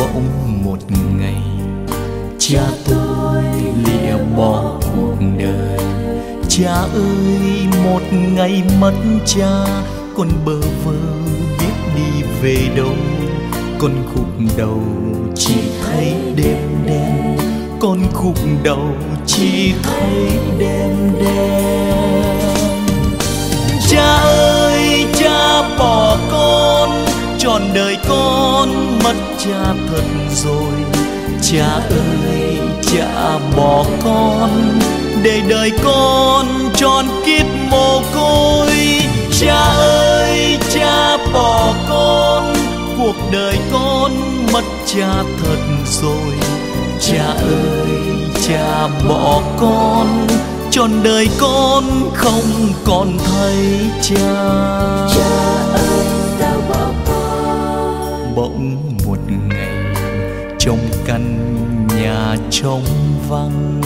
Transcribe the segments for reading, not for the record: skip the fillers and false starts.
Bỗng một ngày cha tôi lìa bỏ cuộc đời. Cha ơi, một ngày mất cha, con bơ vơ biết đi về đâu. Con khúc đầu chỉ thấy đêm đen, con khúc đầu chỉ thấy đêm đen. Cha ơi, cha bỏ con, trọn đời con mất cha thật rồi. Cha ơi, cha bỏ con, để đời con tròn kiếp mồ côi. Cha ơi, cha bỏ con, cuộc đời con mất cha thật rồi. Cha ơi, cha bỏ con, trọn đời con không còn thấy cha. Cha ơi, sao bỏ con? Bỗng một ngày trong căn nhà trống vắng,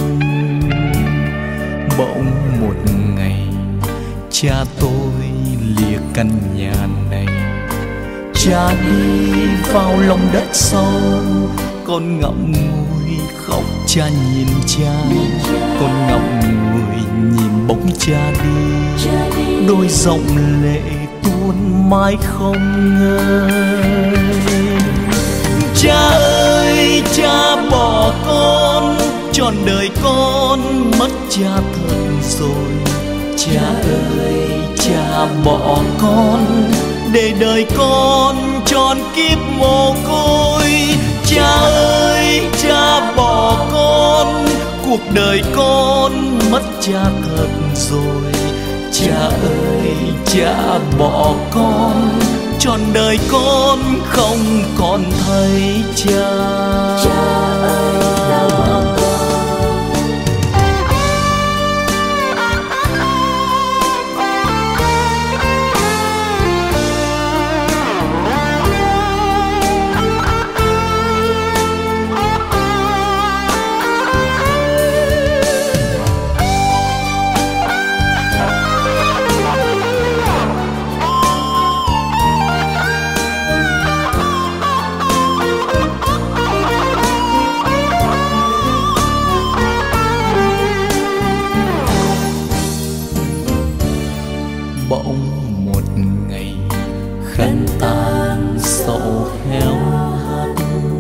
bỗng một ngày cha tôi lìa căn nhà này. Cha đi vào lòng đất sâu, con ngậm ngùi khóc cha nhìn cha. Con ngậm ngùi nhìn bóng cha đi, đôi dòng lệ tuôn mãi không ngơi. Cha ơi, cha bỏ con, trọn đời con mất cha thật rồi. Cha ơi, cha bỏ con, để đời con tròn kiếp mồ côi. Cha ơi, cha bỏ con, cuộc đời con mất cha thật rồi. Cha ơi, cha bỏ con, trọn đời con không còn thấy cha. Cha ơi, sao bỏ con? Bỗng một ngày khăn tàn sầu héo hắt,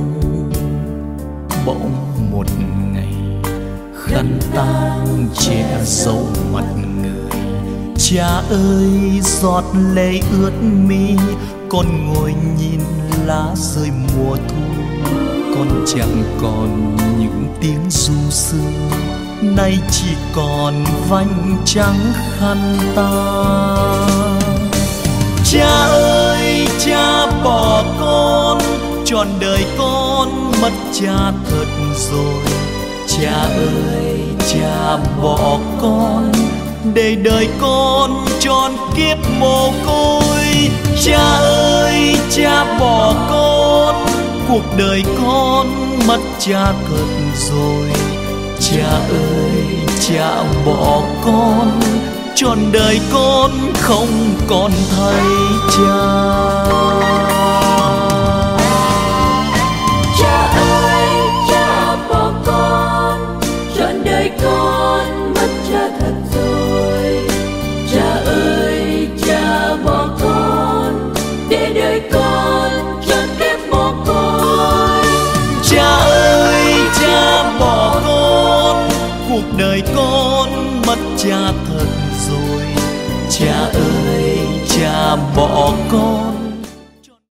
bỗng một ngày khăn tàn che dấu mặt người. Cha ơi, giọt lệ ướt mi, con ngồi nhìn lá rơi mùa thu. Con chẳng còn những tiếng ru sương, nay chỉ còn vành trắng khăn tàn. Cha ơi, cha bỏ con, trọn đời con mất cha thật rồi. Cha ơi, cha bỏ con, để đời con tròn kiếp mồ côi. Cha ơi, cha bỏ con, cuộc đời con mất cha thật rồi. Cha ơi, cha bỏ con, trọn đời con không còn thấy cha. Cha ơi, cha bỏ con, trọn đời con mất cha thật rồi. Cha ơi, cha bỏ con, để đời con trọn kiếp mồ côi. Cha ơi, cha bỏ con, cuộc đời con mất cha thật